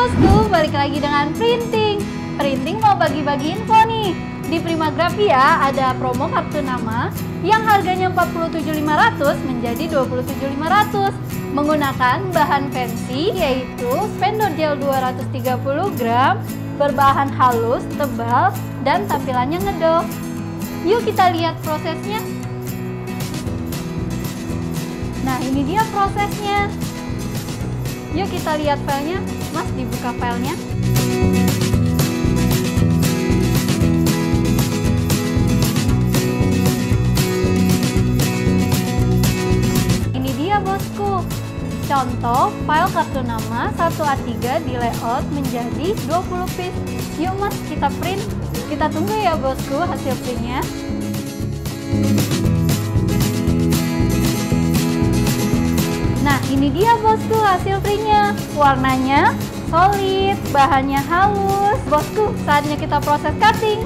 bosku, balik lagi dengan printing. Printing mau bagi-bagi info nih. Di Primagravia ada promo kartu nama yang harganya 47.500 menjadi 27.500. Menggunakan bahan fancy yaitu spendol gel 230 gram, berbahan halus, tebal, dan tampilannya ngedok. Yuk kita lihat prosesnya. Nah, ini dia prosesnya. Yuk kita lihat filenya. Mas, dibuka filenya. Ini dia bosku. Contoh file kartu nama 1A3 di layout menjadi 20 piece. Yuk mas, kita print. Kita tunggu ya bosku hasil printnya. Nah, ini dia bosku hasil printnya. Warnanya solid, bahannya halus. Bosku, saatnya kita proses cutting.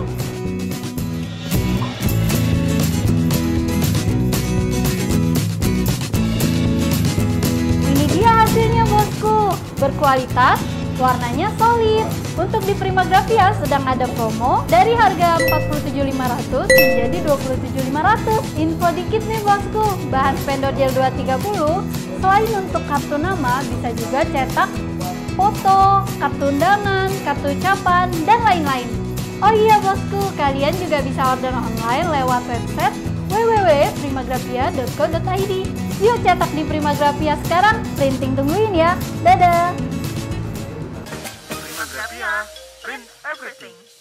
Ini dia hasilnya bosku. Berkualitas, warnanya solid. Untuk di Primagravia sedang ada promo dari harga 47.500 menjadi 27.500. Info dikit nih bosku, bahan spendol gel 230 selain untuk kartu nama bisa juga cetak foto, kartu undangan, kartu ucapan, dan lain-lain. Oh iya bosku, kalian juga bisa order online lewat website www.primagravia.co.id. Yuk cetak di Primagravia sekarang, printing tungguin ya. Dadah! Primagravia, print everything.